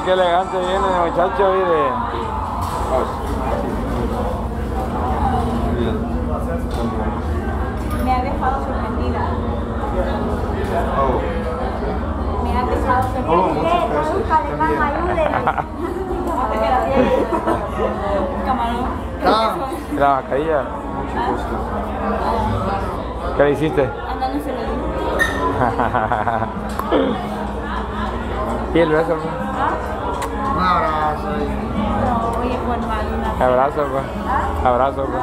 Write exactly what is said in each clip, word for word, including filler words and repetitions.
qué elegante viene el muchacho, mire. Me ha dejado sorprendida. Me ha dejado sorprendida. Camarón. La mascarilla. ¿Qué le hiciste? Andando se lo digo. ¿Y el beso? Un abrazo. No, oye, pues mal. Abrazo, pues. Abrazo, pues.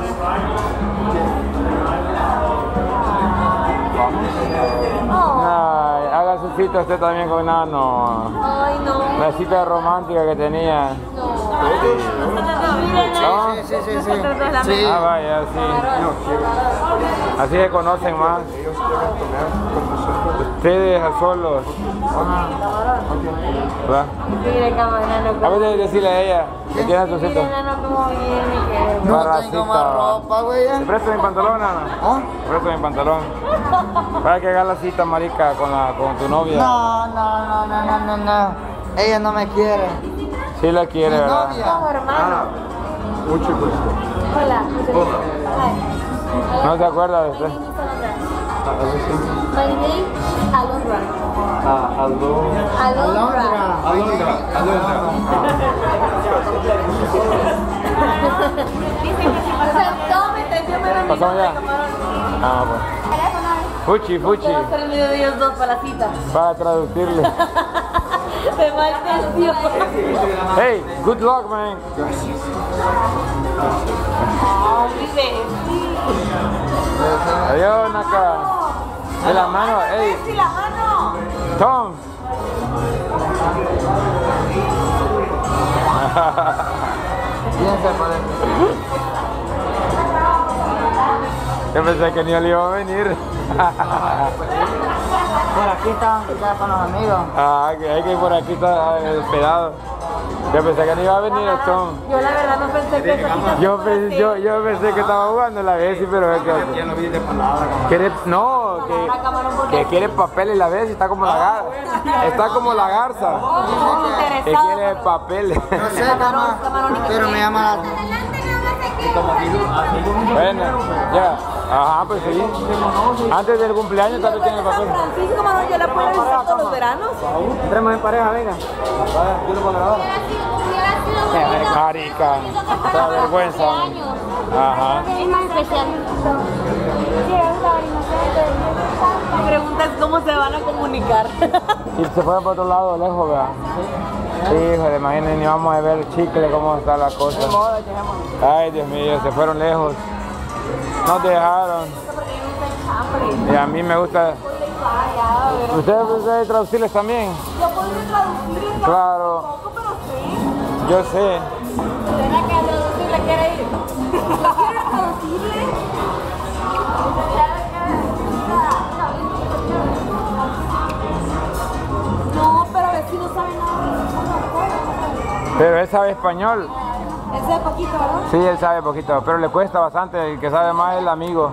Ay, haga su cita usted también con Nano. Ay, no. La cita romántica que tenía. ¿No? Sí, sí, sí, sí. Sí. Ah, vaya, sí. Así se conocen más. Ustedes a solos. ¿Va? Mire, camarón. A veces decirle a ella que tiene su cita. Como viene, que... No tengo más ropa, güey. ¿Te presto mi pantalón, Ana? ¿Ah? Te presto mi pantalón. Para que hagas la cita, marica, con, la, con tu novia. No, no, no, no, no, no, no. Ella no me quiere. Sí la quiere, Mi ¿verdad? novia. No, hermano. Mucho gusto. Hola. ¿No se acuerda de usted? My name is Alondra. Ah, aló. Alondra. Alondra. Alondra. O sea, todo mi atención me da mi ¿Pasamos ya? Ah, pues. Fuchi, fuchi. Va a hacer el video de ellos dos para la cita. Para traducirle. De mal atención. Hey, good luck, man. Ay, mi bebé. Adiós, Naka. De la mano, hey. Sí, la mano. Tom. Bien se parece. Yo pensé que ni le iba a venir. Por aquí estaban ya con los amigos. Ah, que hay que ir por aquí está hospedado. Yo pensé que no iba a venir el Tom. Yo la verdad no pensé que esa cita Yo pensé, yo, yo pensé que estaba jugando la Bessie, pero es que... Ya no viene de palabra. Quiere, no, que, que quiere papel y la Bessie está como la garza. Está como la garza. Que quiere papel. No sé, cama, pero me llama la atención. Bueno, ya. Ajá, pues sí. Antes del cumpleaños también tiene papel. Francisco, mano, yo la puedo visitar todos los veranos. Entremos en pareja, venga. Yo lo pongo ahora. Marica, esa vergüenza. Ajá. Es más especial. Mi pregunta es cómo se van a comunicar. Y se fue por otro lado, lejos, ¿verdad? Sí, hijo, imagínense, ni vamos a ver chicle, cómo está la cosa. Ay, Dios mío, se fueron lejos. Nos dejaron. Y a mí me gusta... ¿Ustedes pueden traducirles también? Yo puedo traducirle Claro, poco, pero sí. yo sé. ¿Será que a traducirle quiere ir? ¿Quieres traducirle? No, pero a ver si no sabe nada. Pero él sabe español. Él sabe poquito, ¿verdad? Sí, él sabe poquito, pero le cuesta bastante. El que sabe más es el amigo.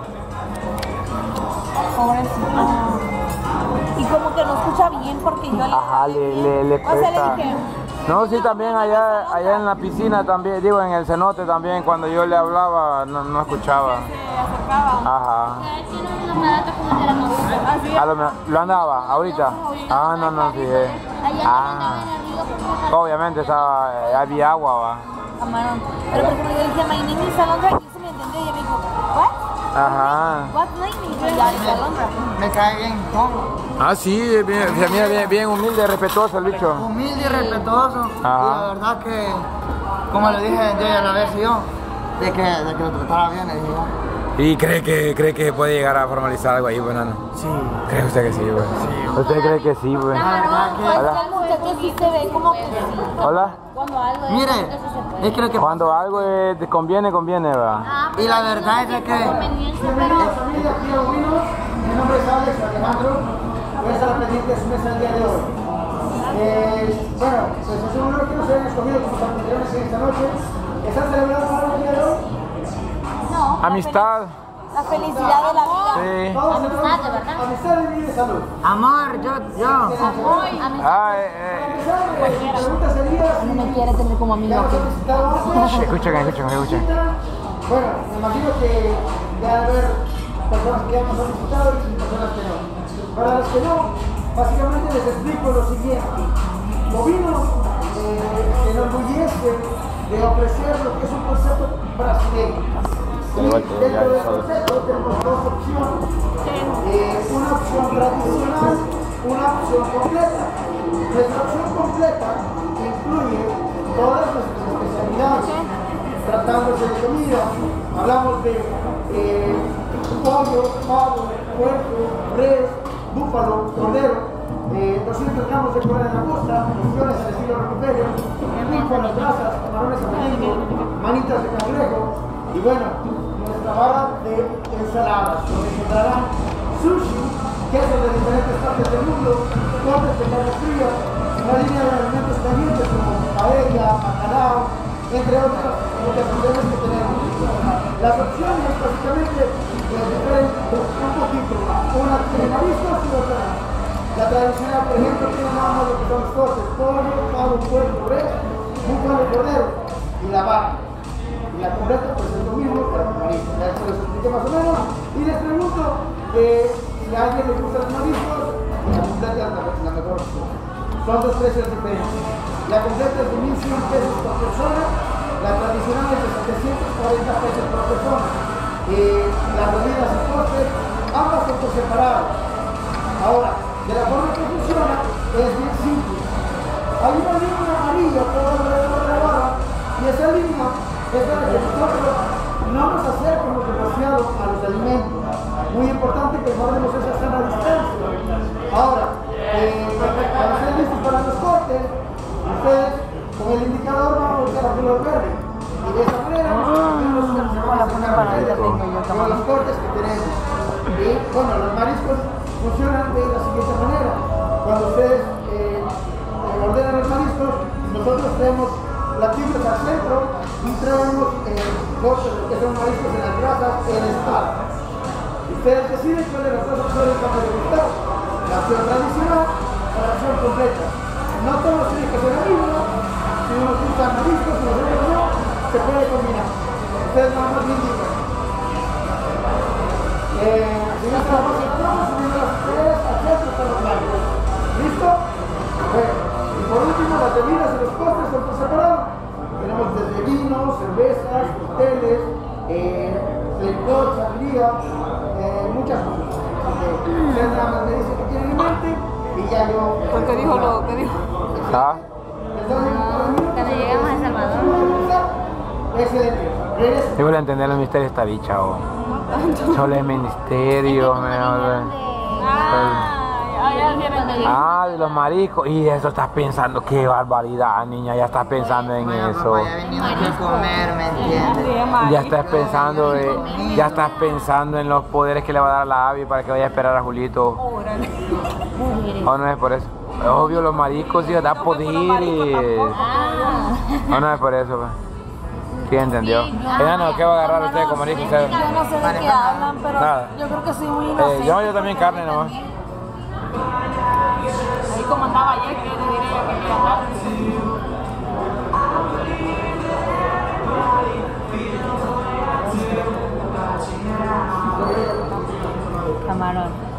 Pobrecito. Y como que no escucha bien porque yo le... Ajá, le, le, le O sea, le cuesta. dije... No, sí, también allá, allá en la piscina también, digo, en el cenote también, cuando yo le hablaba, no, no escuchaba. Se acercaba. Ajá. Tiene unos datos como de la música. Así A lo, me- ¿Lo andaba ahorita? Ah, no, no, sí. eh. Allá Ah, no estaba en el río porque obviamente estaba, eh, había agua, va. camarón. Pero por ejemplo yo dije, my name is Alondra, y se me entendió y ella me dijo, what? Ajá. What name? Y yo, ya, dije Alondra. Me cae bien, Tom. Ah, sí, bien, se mira bien, bien humilde, respetuoso el bicho. Humilde y respetuoso. Y Ajá. la verdad que, como le dije yo ya la vez yo, de que, de que lo tratara bien, le dije yo. ¿Y cree que, cree que puede llegar a formalizar algo ahí, bueno? Sí. ¿Cree usted que sí, güey? Sí. ¿Usted cree que sí, güey? verdad que- Hola. El muchacho sí se ve como que sí. Hola. Cuando algo es... Mire, es que lo que Cuando algo es- te conviene, conviene, va. Ah, Y la verdad es de que... conveniencia, pero Mi nombre es Alex Alejandro, voy a estar pendiente de su mesa el día de hoy. Eh, bueno, pues es un honor que nos hayan escogido como anfitriones en esta noche. ¿Están celebrando algo el día de hoy? No. Amistad. la felicidad de la vida. Sí. Todos Amistad, tenemos de verdad. amistad y vida y salud. Amor, yo, yo. Ah, eh, eh. Mi pregunta sería si No me quiere tener como amigo. ya nos han visitado antes. Escuchen, escuchen, escuchen. Bueno, me imagino que ya debe haber personas que ya nos han visitado y personas que no. Para los que no, básicamente les explico lo siguiente. Bovino eh, se enorgullece de ofrecer lo que es un concepto brasileño. Y dentro del concepto tenemos dos opciones. Eh, una opción tradicional, una opción completa. Nuestra opción completa incluye todas nuestras especialidades. Tratándose de comida, hablamos de eh, pollo, pavo, puerco, res, búfalo, cordero, eh, doscientos gramos de cola de langosta, opciones al estilo recupero, pulpo a las brasas, camarones amarillos, manitas de cangrejo y bueno, nuestra barra de ensaladas, donde encontrarán sushi, quesos de diferentes partes del mundo, cortes de carne fría, una línea de alimentos calientes como paella, bacalao, entre otras muchas opciones que tenemos. Las opciones básicamente difieren un poquito. Una tiene mariscos y otra no. La tradicional, por ejemplo, tiene nada más lo que son los cortes: pollo, pavo, puerco, res, búfalo, cordero y la vaca. Y la completa pues es lo mismo, pero con mariscos. Ya eso les expliqué más o menos. Y les pregunto eh, si a alguien le gustan los mariscos, la completa es la, la mejor opción. Son dos precios diferentes. La completa es de mil cien pesos por persona, la tradicional es de setecientos cuarenta pesos por persona. Eh, las bebidas y postres, ambas son por separado. Ahora, de la forma que funciona, es bien simple. Hay una línea amarilla por alrededor de la barra, y esa línea es para que nosotros no nos acerquemos demasiado a los alimentos. Muy importante que guardemos esa sana distancia. Ahora, eh, para ser listos para los cortes, ustedes con el indicador van a buscar a color verde y de esa manera nosotros con los cortes que tenemos. Y bueno, los mariscos funcionan de la siguiente manera. Cuando ustedes eh, ordenan los mariscos, nosotros traemos platillos al centro y traemos eh, cortes que son mariscos en las grasas en el spa. Ustedes deciden cuál de las dos opciones van a degustar. La opción tradicional o la opción completa. No todos tienen que ser la misma. Si uno usa mariscos, si nosotros no, se puede combinar. Ustedes nada más me indican. Eh, si no estamos subiendo las escaleras al centro están los baños. ¿Listo? Bueno, y por último, las bebidas y los postres son por separado. Tenemos desde vinos, cervezas, cócteles, eh, licor, sangría, eh, muchas cosas. Ustedes nada más me dicen que tienen en mente y ya yo... ¿Por qué dijo lo que dijo? Ah. Cuando llegamos a El Salvador. Excelente. Regresa. Tengo que entender el misterio de esta bicha, oh. Solo el ministerio, me Ah, de los mariscos. Y eso estás pensando, qué barbaridad, niña. Ya estás pensando en Bueno, eso. papá, ya venimos aquí a comer, ¿me entiendes? Ya estás pensando, eh, ya estás pensando en los poderes que le va a dar la Abby para que vaya a esperar a Julito. ¿O no es por eso? Obvio, los mariscos, hijo, da poderes. ¿O no es por eso, pues? ¿Quién entendió? Ella no, ¿qué va a agarrar usted con mariscos? Usted? Yo no sé de qué hablan, pero Nada. yo creo que soy muy Eh, inocente. yo, yo también carne nomás. Ahí como andaba ayer, que le diré yo que me andaba. Camarón.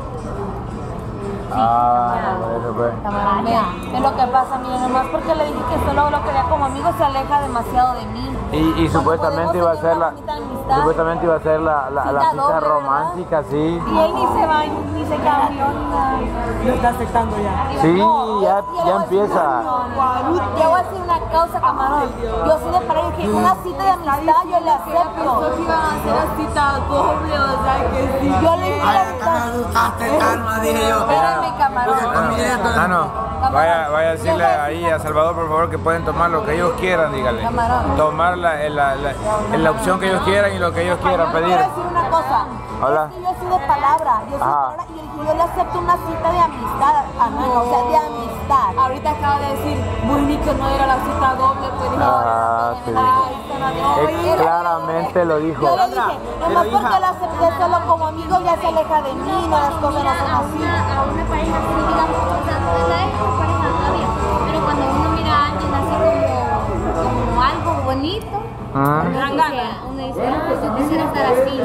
Ah, por eso pues. Camarón, vea, es lo que pasa, miren, nomás porque le dije que solo lo quería como amigo, se aleja demasiado de mí. Y, y Cuando supuestamente iba a podemos ser la, tener una bonita amistad. supuestamente iba a ser la, la, la Cita cita doble, romántica, sí. Y él ni se va, ni se cambió, ni nada. Lo está aceptando ya. Sí, No, ya, yo le ya voy a decir empieza. una- Yo voy a decir una causa, camarón. Yo soy de pareja que una cita de amistad yo le acepto. Que iban a hacer la cita doble, o sea que sí. Yo le dije la Ay, amistad. me asustaste, calma, dije yo. Espérame, camarón. Ah, no. Vaya, vaya a decirle ahí a Salvador, por favor, que pueden tomar lo que ellos quieran, dígale. Camarón. Tomar la, la, la, la opción que ellos quieran y lo que ellos quieran Yo quiero pedir. decir una cosa. cosa. Hola. Es que yo soy de palabra. Yo soy de Ajá. palabra y yo dije, yo le acepto una cita de amistad a Nana, o sea, de amistad. Ahorita acaba de decir, muy que no era la cita doble, pues dijo, Ah, sí. ay, se la dio. Eh, claramente lo dijo. Yo le dije, nomás porque la acepté solo como amigo ya se aleja de mí, no las cosas no son a así. una, a una pareja así, digamos, o sea, no es como pareja novia, pero cuando uno mira a alguien así como, como algo bonito, Ah. uno dice, uno dice, ah, pues yo quisiera estar así.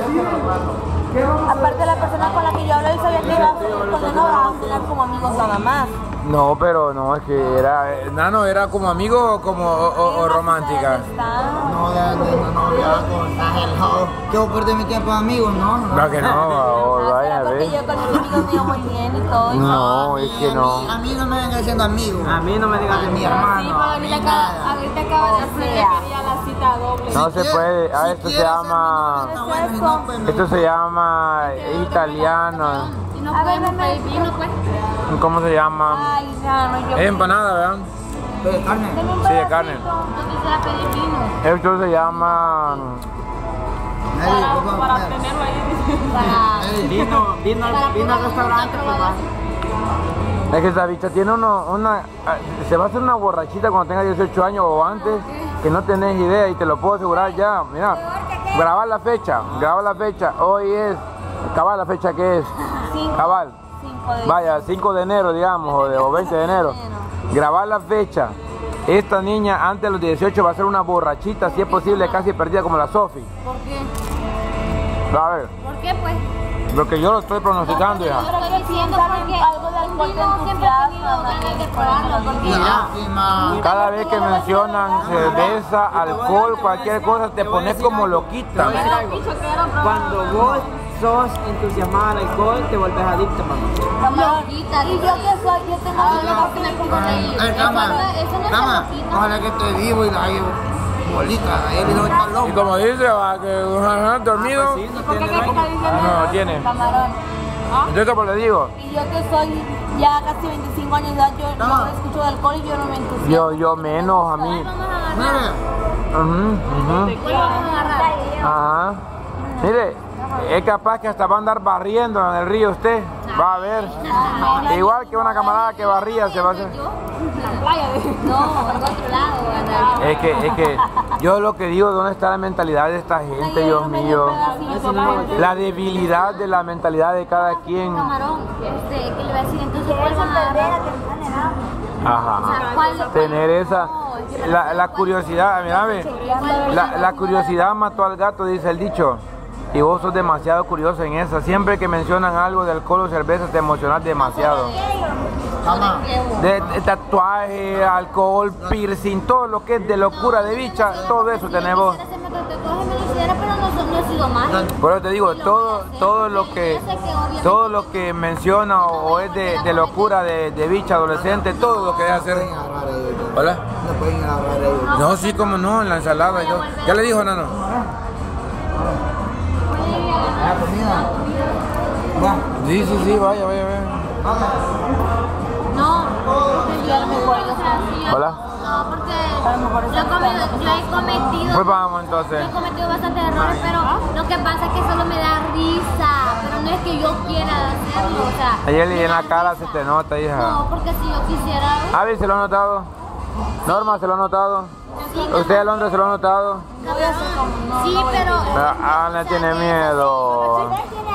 Aparte la persona con la que yo hablo, él sabía que iba a ser con él, no va a tener como amigos nada más. No, pero no, es que era. eh, Nano, ¿era como amigo o como o, o- o romántica? No, de, de no noviazgo, estás helado. ¿Qué voy a perder mi tiempo de amigos? No, no. No, que no, oh, vaya, Porque ve. yo con mis amigos me llevo muy bien y todo. y No, es que no. A mí no me vengan diciendo amigos. A mí no me digas A de mi mí. hermano. Sí, pero a mí ahorita acaba, nada. ahorita acaba de decir que quería la cita doble. No se puede, a Si esto se quieres llama. ser mi novio, está bueno, si no, pues, me- Esto se llama italiano. Y no A ver, podemos ven, pedir vino, pues. ¿Cómo se llama? Ay, ya, no, yo. Es empanada, ¿verdad? Oye, carne. Sí, de carne. Yo quisiera pedir vino. Esto se llama. Mary, ¿qué vamos a Para comer? tenerlo ahí. Para, Mary, Vino, vino, para al- vino al probar un restaurante, otro papá. Es que esa bicha tiene uno, una. ah, Se va a hacer una borrachita cuando tenga dieciocho años o antes, que no tenés idea y te lo puedo asegurar ya. Mira, graba la fecha, graba la fecha. Hoy es. Cabal, la fecha que es. Cinco, Cabal. cinco de Vaya, cinco de enero, digamos, o, de, o veinte de enero. Grabar la fecha. Esta niña antes de los dieciocho va a ser una borrachita, si es posible, casi perdida como la Sofi. ¿Por qué? A ver, ¿Por qué, pues? porque yo lo estoy pronosticando Yo ya. lo estoy diciendo porque algo de alcohol te conmigo siempre he tenido entusiasma, ganas de probarlo. Porque Lástima. Cada vez que mencionan cerveza, alcohol, cualquier cosa, te pones como loquita. Te voy a decir algo. Cuando vos sos entusiasmada al alcohol, te vuelves adicta, mamá. loquita, Y yo que soy, yo tengo Ah, una no, que me pongo a reír. A ver, cama, Eso no es cama, loquita. ojalá que esté vivo y la llevo bolita, a él y no está Y loco. como dice, va, que ajá, dormido, Sí, no ¿Por qué tiene qué está dueño. diciendo? no tiene. camarón. Entonces, como le digo, Y yo que soy ya casi veinticinco años de edad, yo no escucho de alcohol y yo no me entusiasmo. yo, yo menos a mí. Vamos a agarrar. Mire, Ujú, ujú. ¿Cuál vamos a agarrar? Ajá. Mire, es capaz que hasta va a andar barriendo en el río usted. Va a ver. Igual que una camarada que barría se va a hacer. ¿Yo? La playa. No, en otro lado, ¿verdad? Es que, es que yo lo que digo, ¿dónde está la mentalidad de esta gente, Dios mío? La debilidad de la mentalidad de cada quien. Camarón, este, ¿qué le voy a decir? Entonces, ¿cuál van a agarrar? O Ajá. sea, ¿cuál? Tener esa, la, la curiosidad, mira, ve, la, la curiosidad mató al gato, dice el dicho. Y vos sos demasiado curioso en esa. Siempre que mencionan algo de alcohol o cerveza te emocionas demasiado. cama, De, de tatuaje, alcohol, piercing, todo lo que es de locura de bicha, todo eso tenemos. Quisiera hacerme otro tatuaje, me lo hiciera, pero no, no he sido mal. Por eso te digo, todo, todo lo que todo lo que menciona o, o es de, de locura de, de bicha adolescente, todo lo que debe hacer. pueden agarrar ellos. Hola. No pueden agarrar ellos. No, sí, como no, en la ensalada y todo. ¿Ya le dijo, Nano? La comida. Va. Sí, sí, sí, vaya, vaya, vaya. No, porque yo a lo mejor, o sea, sí, yo- Hola. No, porque yo, he comido- yo he cometido. Pues vamos Yo entonces. he cometido bastantes errores, pero lo que pasa es que solo me da risa, pero no es que yo quiera hacerlo, o sea. Ayer me en da la cara risa. se te nota, hija. No, porque si yo quisiera. Avi, ¿se lo ha notado? Norma, ¿se lo ha notado? Sí, ¿Usted, Alondra, se lo ha notado? sí, pero. Ah, Ana tiene miedo.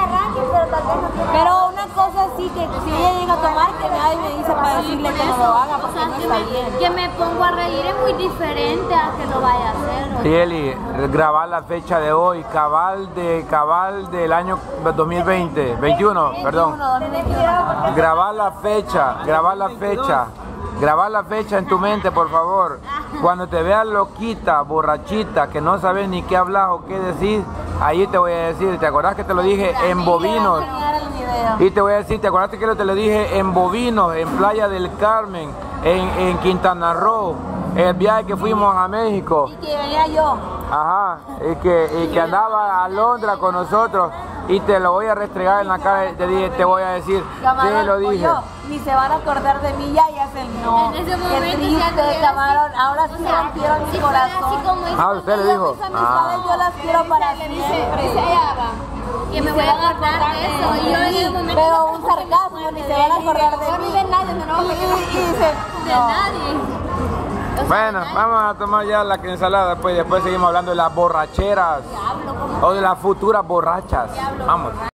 Pero una cosa sí, que si ella llega a tomar, que nadie me dice para decirle que no lo haga, O porque sea, no que está me, bien. que me pongo a reír es muy diferente a que lo vaya a hacer. Sí, Eli, grabar la fecha de hoy, cabal de cabal del año dos mil veinte, veintiuno, perdón. Grabar la fecha, grabar la fecha, grabar la fecha en tu mente, por favor. Cuando te veas loquita, borrachita, que no sabes ni qué hablar o qué decir, ahí te voy a decir, ¿te acordás que te lo dije en Bovinos? Y te voy a decir, ¿te acordaste que te lo dije en Bovinos, en Playa del Carmen, en, en Quintana Roo, el viaje que fuimos a México? Y que venía yo. Ajá, y que, y que andaba a Londra con nosotros y te lo voy a restregar en la cara y te, dije, te voy a decir, Camarón, te lo dije. pollo, ni se van a acordar de mí ya y hacen no. En ese Qué momento, si triste, anduviera camarón. así, Ahora o sí sea, rompieron mi si fuera así corazón. como dice Ah, usted le dijo. Mis amistades yo las quiero para siempre. que voy a acordar de eso. Y yo en el momento. Pero un sarcasmo, ni se van a acordar de mí. de nadie, no, Y, y dice, de nadie. O sea, Bueno, de nadie. vamos a tomar ya la ensalada, pues después seguimos hablando de las borracheras o de las futuras borrachas. Vamos.